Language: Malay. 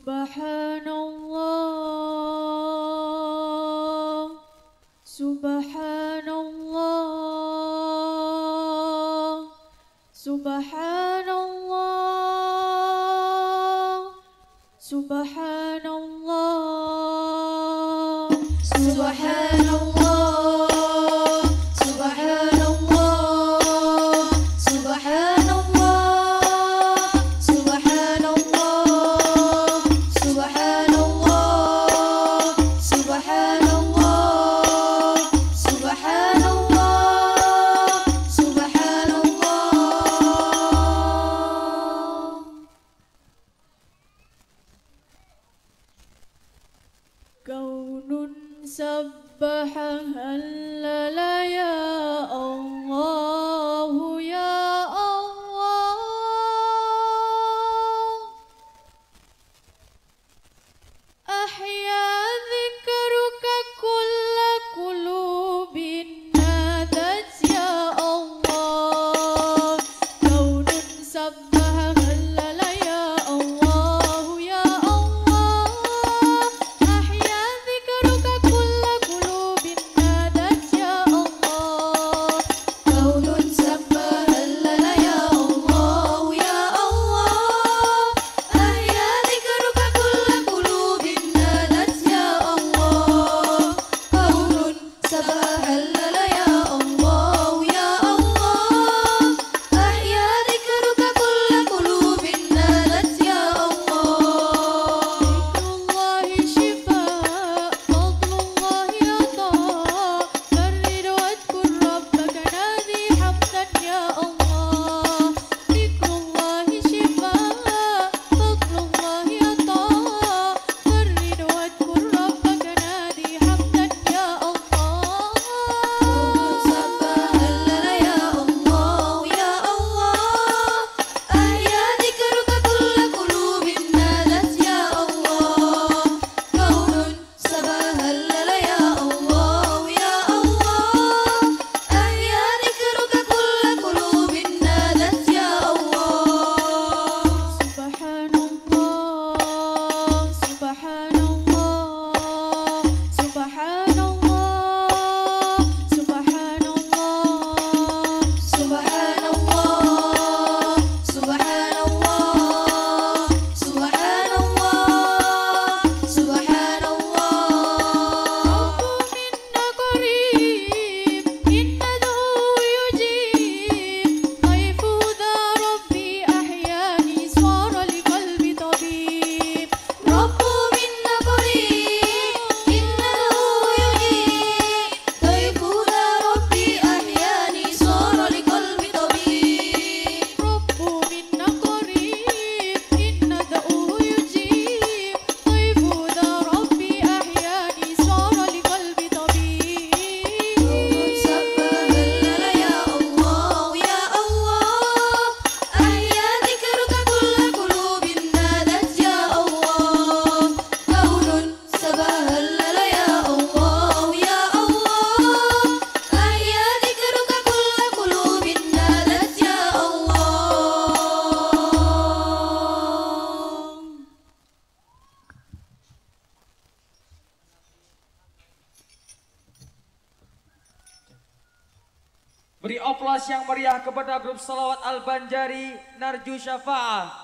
Subhanallah, Subhanallah, Subhanallah, Subhanallah, Subhanallah, Subhanallah, Subhanallah, Subhanallah, Subhanallah, Subhanallah, Subhanallah, Subhanallah. Kaunun sabbaha halala ya Allah, ya Allah. Ahya dzikruka kulla qulubin nadat ya Allah. Kaunun sabbaha halala ya Allah, ya Allah. Ahya dzikruka kulla qulubin nadat ya Allah. Kaunun sabbaha halala ya Allah, ya Allah. Ahya dzikruka kulla qulubin nadat ya Allah. Kaunun sabbaha halala ya Allah, ya Allah. Ahya dzikruka kulla qulubin nadat ya Allah. Dzikrullahi shifa, fadlullahi ata, farrid wadhkur rabbaka nadi hamdan ya Allah. Dzikrullahi shifa, fadlullahi ata, farrid wadhkur rabbaka nadi hamdan ya Allah. Kaunun sabbaha halala ya Allah, ya Allah. Ahya dzikruka kulla qulubin nadat ya Allah. Kaunun sabbaha halala ya Allah, ya Allah. Ahya dzikruka kulla qulubin nadat ya Allah. Subhanallah, Subhanallah, Subhanallah, Subhanallah, Subhanallah, Subhanallah, Subhanallah, Subhanallah. Rabbu minna qarib, innahu yujib. Dhaifu dha rabbi ahyani swara liqalbi tabib. Rabbu minna qarib, innahu yujib. Dhaifu dha rabbi ahyani swara liqalbi tabib. Rabbu minna qarib, innahu yujib. Dhaifu dha rabbi ahyani swara liqalbi tabib. Kaunun sabbaha halala ya Allah, ya Allah. Ahya dzikruka kulla qulubin nadat ya Allah. Kaunun sabbaha halala ya Allah, ya Allah. Ahya dzikruka kulla qulubin nadat ya Allah. Beri oplos yang meriah kepada grup Salawat Al-Banjari Narju Syafa'ah.